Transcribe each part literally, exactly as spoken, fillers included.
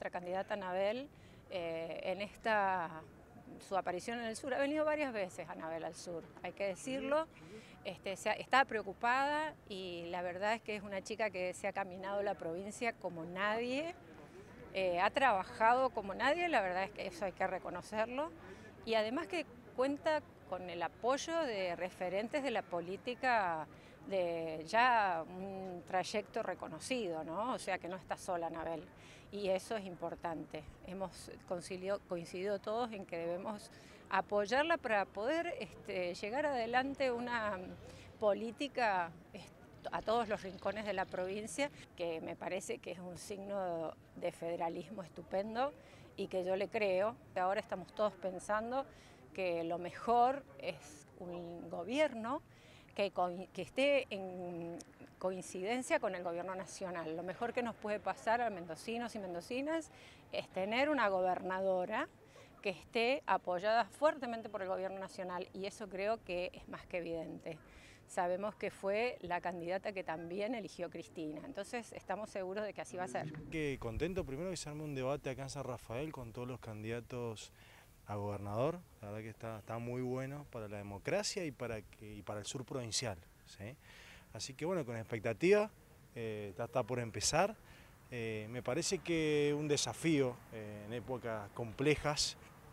la candidata Anabel eh, en esta su aparición en el sur. Ha venido varias veces Anabel al sur, hay que decirlo. Este, se ha, está preocupada y la verdad es que es una chica que se ha caminado la provincia como nadie, eh, ha trabajado como nadie, la verdad es que eso hay que reconocerlo. Y además que cuenta con el apoyo de referentes de la política de ya un trayecto reconocido, ¿no? O sea que no está sola Anabel, y eso es importante. Hemos coincidido, coincidido todos en que debemos apoyarla para poder este, llegar adelante una política a todos los rincones de la provincia, que me parece que es un signo de federalismo estupendo y que yo le creo. Ahora estamos todos pensando que lo mejor es un gobierno que, que esté en coincidencia con el gobierno nacional. Lo mejor que nos puede pasar a mendocinos y mendocinas es tener una gobernadora que esté apoyada fuertemente por el gobierno nacional, y eso creo que es más que evidente. Sabemos que fue la candidata que también eligió Cristina, entonces estamos seguros de que así va a ser. Que contento primero que se arme un debate acá en San Rafael con todos los candidatos a gobernador. La verdad que está, está muy bueno para la democracia y para, que, y para el sur provincial, ¿sí? Así que bueno, con expectativa, eh, está, está por empezar. Eh, me parece que un desafío eh, en épocas complejas,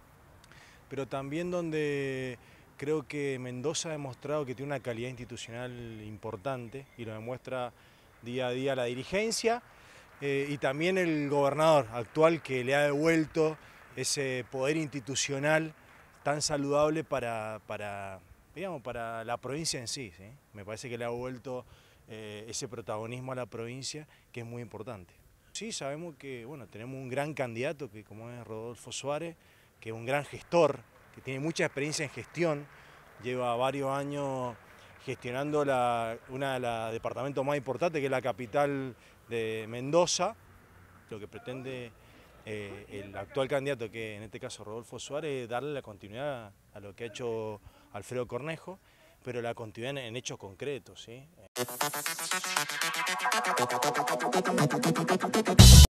pero también donde creo que Mendoza ha demostrado que tiene una calidad institucional importante y lo demuestra día a día la dirigencia eh, y también el gobernador actual, que le ha devuelto ese poder institucional tan saludable para, para, digamos, para la provincia en sí, ¿sí? Me parece que le ha vuelto eh, ese protagonismo a la provincia, que es muy importante. Sí, sabemos que bueno, tenemos un gran candidato, que como es Rodolfo Suárez, que es un gran gestor, que tiene mucha experiencia en gestión, lleva varios años gestionando la, una de los departamentos más importantes, que es la capital de Mendoza. Lo que pretende eh, el actual candidato, que en este caso Rodolfo Suárez, es darle la continuidad a lo que ha hecho Alfredo Cornejo, pero la continuidad en hechos concretos, ¿sí?